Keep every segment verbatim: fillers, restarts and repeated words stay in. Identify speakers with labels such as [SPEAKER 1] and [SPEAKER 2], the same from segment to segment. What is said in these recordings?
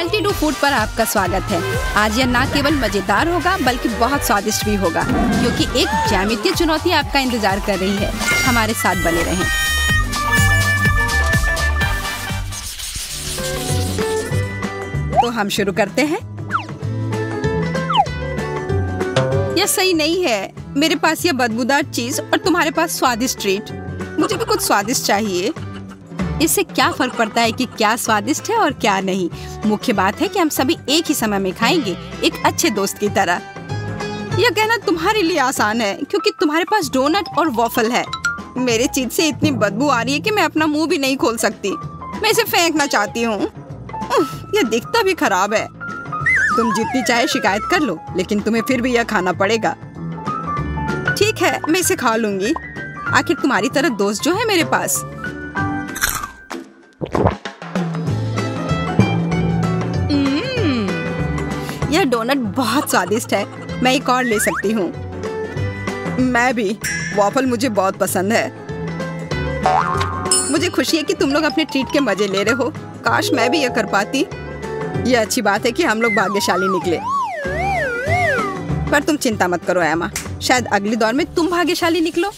[SPEAKER 1] Twenty two food पर आपका स्वागत है। आज यह न केवल मजेदार होगा बल्कि बहुत स्वादिष्ट भी होगा, क्योंकि एक ज्यामितीय चुनौती आपका इंतजार कर रही है। हमारे साथ बने रहें। तो हम शुरू करते हैं। यह सही नहीं है। मेरे पास यह बदबूदार चीज और तुम्हारे पास स्वादिष्ट ट्रीट। मुझे भी कुछ स्वादिष्ट चाहिए। इससे क्या फर्क पड़ता है कि क्या स्वादिष्ट है और क्या नहीं। मुख्य बात है कि हम सभी एक ही समय में खाएंगे, एक अच्छे दोस्त की तरह। यह कहना तुम्हारे लिए आसान है क्योंकि तुम्हारे पास डोनट और वॉफल है। मेरे चीज से इतनी बदबू आ रही है कि मैं अपना मुंह भी नहीं खोल सकती। मैं इसे फेंकना चाहती हूँ। यह दिखता भी खराब है। तुम जितनी चाहे शिकायत कर लो, लेकिन तुम्हें फिर भी यह खाना पड़ेगा। ठीक है, मैं इसे खा लूंगी। आखिर तुम्हारी तरह दोस्त जो है मेरे पास। यह डोनट बहुत स्वादिष्ट है। मैं एक और ले सकती हूँ। मैं भी। वॉफल मुझे बहुत पसंद है। मुझे खुशी है कि तुम लोग अपने ट्रीट के मजे ले रहे हो। काश मैं भी यह कर पाती। यह अच्छी बात है कि हम लोग भाग्यशाली निकले। पर तुम चिंता मत करो एमा, शायद अगले दौर में तुम भाग्यशाली निकलो।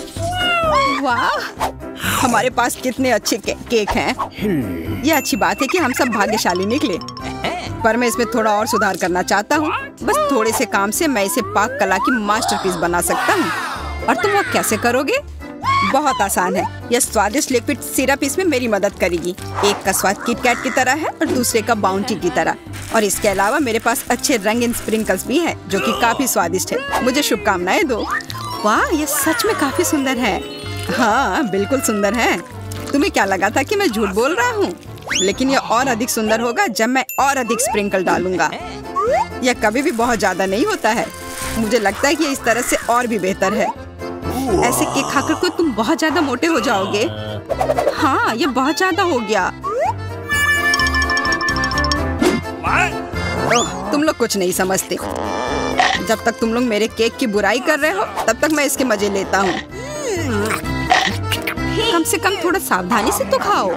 [SPEAKER 1] वाह, हमारे पास कितने अच्छे के केक हैं। यह अच्छी बात है कि हम सब भाग्यशाली निकले। पर मैं इसमें थोड़ा और सुधार करना चाहता हूँ। बस थोड़े से काम से मैं इसे पाक कला की मास्टरपीस बना सकता हूँ। और तुम वो कैसे करोगे? बहुत आसान है। यह स्वादिष्ट लिक्विड सिरप इसमें मेरी मदद करेगी। एक का स्वाद किटकैट की तरह है और दूसरे का बाउंटी की तरह। और इसके अलावा मेरे पास अच्छे रंगीन स्प्रिंकल्स भी हैं, जो कि काफी स्वादिष्ट है। मुझे शुभकामनाएं दो। वाह, यह सच में काफी सुंदर है। हाँ, बिल्कुल सुंदर है। तुम्हें क्या लगा था कि मैं झूठ बोल रहा हूँ? लेकिन यह और अधिक सुंदर होगा जब मैं और अधिक स्प्रिंकल डालूंगा। यह कभी भी बहुत ज्यादा नहीं होता है। मुझे लगता है कि इस तरह से और भी बेहतर है। ऐसे केक खाकर को तुम बहुत ज्यादा मोटे हो जाओगे। हाँ, यह बहुत ज्यादा हो गया। ओह, तुम लोग कुछ नहीं समझते। जब तक तुम लोग मेरे केक की बुराई कर रहे हो, तब तक मैं इसके मजे लेता हूँ। कम से कम थोड़ा सावधानी से तो खाओ।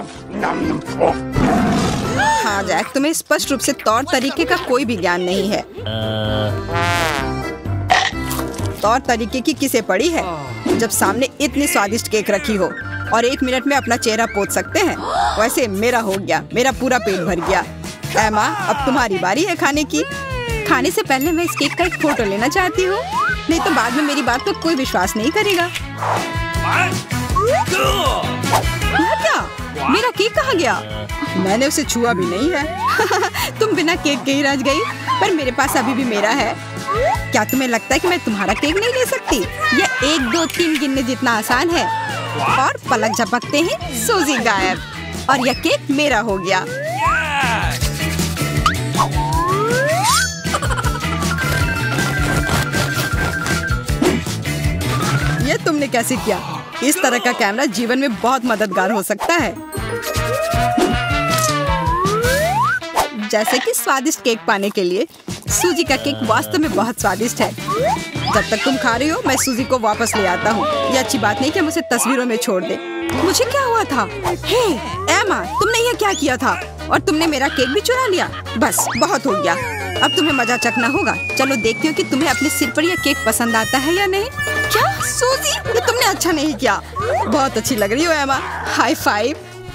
[SPEAKER 1] हाँ जैक, तुम्हें स्पष्ट रूप से तौर तरीके का कोई भी ज्ञान नहीं है। तौर तरीके की किसे पड़ी है, जब सामने इतनी स्वादिष्ट केक रखी हो और एक मिनट में अपना चेहरा पोंछ सकते हैं। वैसे मेरा हो गया, मेरा पूरा पेट भर गया। एमा, अब तुम्हारी बारी है खाने की। खाने से पहले मैं इस केक का एक फोटो लेना चाहती हूँ, नहीं तो बाद में मेरी बात पर कोई विश्वास नहीं करेगा। यह क्या? मेरा केक कहाँ गया? मैंने उसे छुआ भी नहीं है। तुम बिना केक के ही रह गई, पर मेरे पास अभी भी मेरा है। क्या तुम्हें लगता है कि मैं तुम्हारा केक नहीं ले सकती? यह एक दो तीन गिनने जितना आसान है। और पलक झपकते ही सूजी गायब और यह केक मेरा हो गया। ये तुमने कैसे किया? इस तरह का कैमरा जीवन में बहुत मददगार हो सकता है। जैसे कि स्वादिष्ट केक पाने के लिए सूजी का केक वास्तव में बहुत स्वादिष्ट है। जब तक तुम खा रही हो, मैं सूजी को वापस ले आता हूँ। ये अच्छी बात नहीं कि मुझे तस्वीरों में छोड़ दे। मुझे क्या हुआ था? हे एमा, तुमने ये क्या किया था? और तुमने मेरा केक भी चुरा लिया। बस बहुत हो गया। अब तुम्हें मजा चखना होगा। चलो देखती हूँ कि तुम्हें अपने सिर पर यह केक पसंद आता है या नहीं। क्या सूजी, ये तुमने अच्छा नहीं किया। बहुत अच्छी लग रही हो एमा। High five.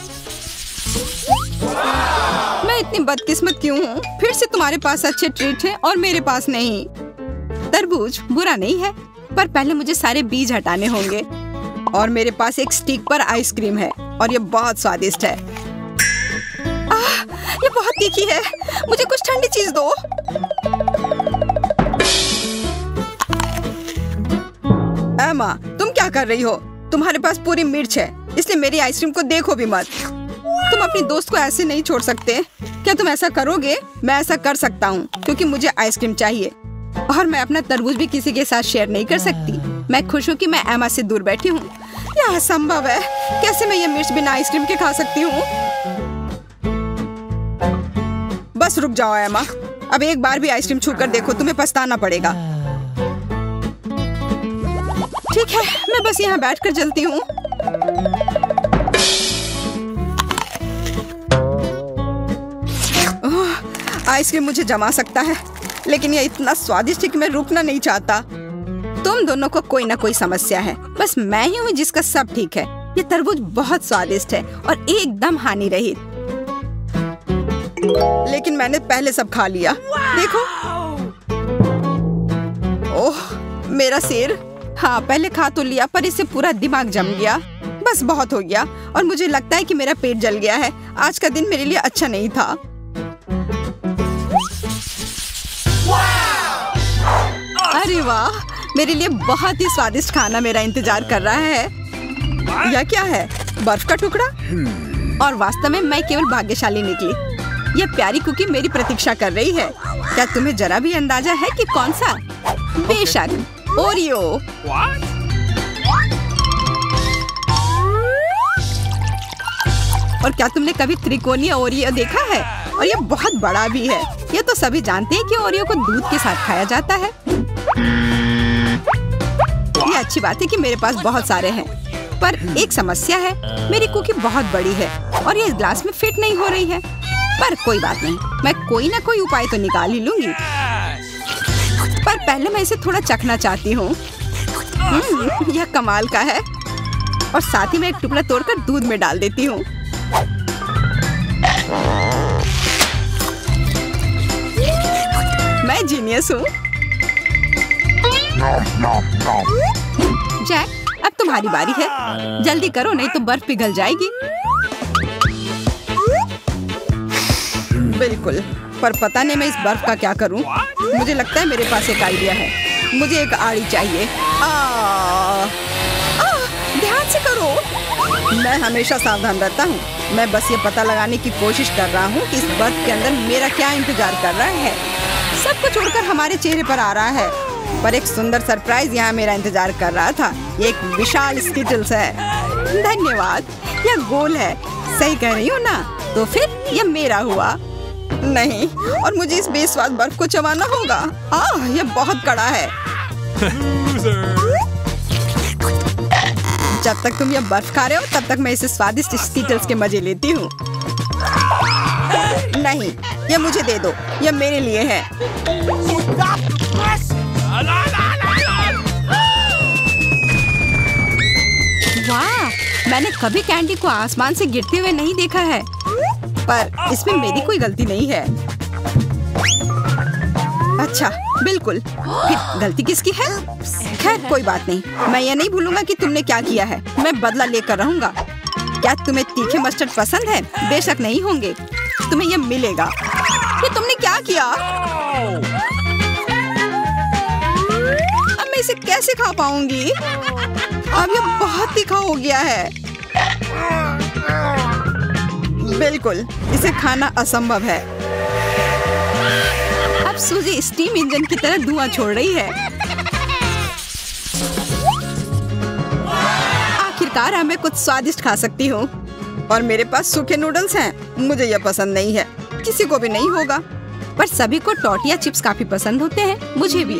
[SPEAKER 1] मैं इतनी बदकिस्मत क्यों हूँ? फिर से तुम्हारे पास अच्छे ट्रीट हैं और मेरे पास नहीं। तरबूज बुरा नहीं है, पर पहले मुझे सारे बीज हटाने होंगे। और मेरे पास एक स्टिक पर आइसक्रीम है और ये बहुत स्वादिष्ट है। आह, ये बहुत तीखी है। मुझे कुछ ठंडी चीज दो। एमा, तुम क्या कर रही हो? तुम्हारे पास पूरी मिर्च है, इसलिए मेरी आइसक्रीम को देखो भी मत। तुम अपनी दोस्त को ऐसे नहीं छोड़ सकते। क्या तुम ऐसा करोगे? मैं ऐसा कर सकता हूँ क्योंकि मुझे आइसक्रीम चाहिए और मैं अपना तरबूज भी किसी के साथ शेयर नहीं कर सकती। मैं खुश हूँ कि मैं एमा से दूर बैठी हूँ। यह असंभव है। कैसे मैं ये मिर्च बिना आइसक्रीम के खा सकती हूँ? बस रुक जाओ एमा, अब एक बार भी आइसक्रीम छूकर देखो, तुम्हें पछताना पड़ेगा। ठीक है, मैं बस यहाँ बैठकर जलती हूँ। आइसक्रीम मुझे जमा सकता है, लेकिन ये इतना स्वादिष्ट है कि मैं रुकना नहीं चाहता। तुम दोनों को कोई ना कोई समस्या है, बस मैं ही हूँ जिसका सब ठीक है। ये तरबूज बहुत स्वादिष्ट है और एकदम हानि रहित। लेकिन मैंने पहले सब खा लिया। देखो, ओह मेरा सिर। हाँ पहले खा तो लिया, पर इससे पूरा दिमाग जम गया। बस बहुत हो गया और मुझे लगता है कि मेरा पेट जल गया है। आज का दिन मेरे लिए अच्छा नहीं था। अरे वाह, मेरे लिए बहुत ही स्वादिष्ट खाना मेरा इंतजार कर रहा है। यह क्या है? बर्फ का टुकड़ा? और वास्तव में मैं केवल भाग्यशाली निकली। यह प्यारी कुकी मेरी प्रतीक्षा कर रही है। क्या तुम्हें जरा भी अंदाजा है कि कौन सा? बेशक ओरियो। और क्या तुमने कभी त्रिकोणीय ओरियो देखा है? और यह बहुत बड़ा भी है। ये तो सभी जानते हैं कि ओरियो को दूध के साथ खाया जाता है। ये अच्छी बात है कि मेरे पास बहुत सारे हैं, पर एक समस्या है। मेरी कुकी बहुत बड़ी है और ये इस ग्लास में फिट नहीं हो रही है। पर कोई बात नहीं, मैं कोई ना कोई उपाय तो निकाल ही लूंगी। पर पहले मैं इसे थोड़ा चखना चाहती हूँ। यह कमाल का है। और साथ ही मैं एक टुकड़ा तोड़कर दूध में डाल देती हूँ। मैं जीनियस हूँ। जैक, अब तुम्हारी बारी है। जल्दी करो, नहीं तो बर्फ पिघल जाएगी। बिल्कुल, पर पता नहीं मैं इस बर्फ का क्या करूं। मुझे लगता है मेरे पास एक आइडिया है। मुझे एक आड़ी चाहिए। आ, आ, ध्यान से करो। मैं हमेशा सावधान रहता हूँ। मैं बस ये पता लगाने की कोशिश कर रहा हूँ कि इस बर्फ के अंदर मेरा क्या इंतजार कर रहा है। सब कुछ उड़कर हमारे चेहरे पर आ रहा है, पर एक सुंदर सरप्राइज यहाँ मेरा इंतजार कर रहा था। ये एक विशाल स्किटल्स है। धन्यवाद। यह गोल है, सही कह रही हूँ ना? तो फिर यह मेरा हुआ। नहीं, और मुझे इस बेस्वाद बर्फ को चबाना होगा। आह, यह बहुत कड़ा है। जब तक तुम यह बर्फ खा रहे हो, तब तक मैं इसे स्वादिष्ट स्किटल्स के मजे लेती हूँ। नहीं, यह मुझे दे दो। यह मेरे लिए है। वाह, मैंने कभी कैंडी को आसमान से गिरते हुए नहीं देखा है। पर इसमें मेरी कोई गलती नहीं है। अच्छा, बिल्कुल। फिर गलती किसकी है? खैर कोई बात नहीं, मैं ये नहीं भूलूंगा कि तुमने क्या किया है। मैं बदला लेकर रहूंगा। क्या तुम्हें तीखे मस्टर्ड पसंद है? बेशक नहीं होंगे, तुम्हें ये मिलेगा। ये तुमने क्या किया? अब मैं इसे कैसे खा पाऊंगी? अब ये बहुत तीखा हो गया है। बिल्कुल, इसे खाना असंभव है। अब सूजी स्टीम इंजन की तरह धुआं छोड़ रही है। आखिरकार अब मैं कुछ स्वादिष्ट खा सकती हूँ। और मेरे पास सूखे नूडल्स हैं। मुझे यह पसंद नहीं है, किसी को भी नहीं होगा। पर सभी को टॉर्टिया चिप्स काफी पसंद होते हैं, मुझे भी।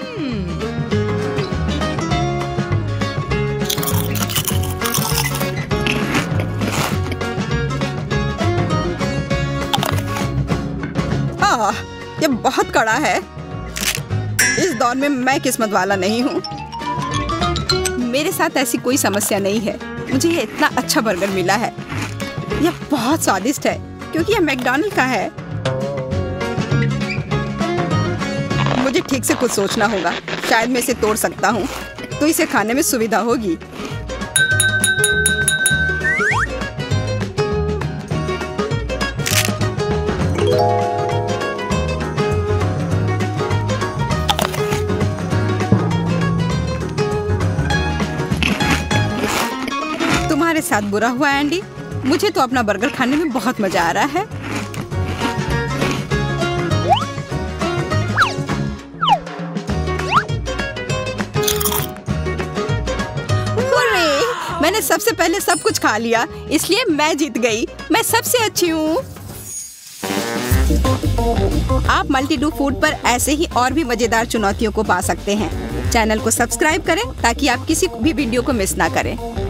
[SPEAKER 1] आह, ये बहुत कड़ा है। इस दौर में मैं किस्मत वाला नहीं हूँ। मेरे साथ ऐसी कोई समस्या नहीं है। मुझे ये इतना अच्छा बर्गर मिला है। यह बहुत स्वादिष्ट है क्योंकि यह मैकडॉनल्ड का है। मुझे ठीक से कुछ सोचना होगा। शायद मैं इसे तोड़ सकता हूँ, तो इसे खाने में सुविधा होगी। तुम्हारे साथ बुरा हुआ एंडी। मुझे तो अपना बर्गर खाने में बहुत मजा आ रहा है। हुर्रे! मैंने सबसे पहले सब कुछ खा लिया, इसलिए मैं जीत गई। मैं सबसे अच्छी हूँ। आप मल्टी डू फूड पर ऐसे ही और भी मजेदार चुनौतियों को पा सकते हैं। चैनल को सब्सक्राइब करें ताकि आप किसी भी वीडियो को मिस ना करें।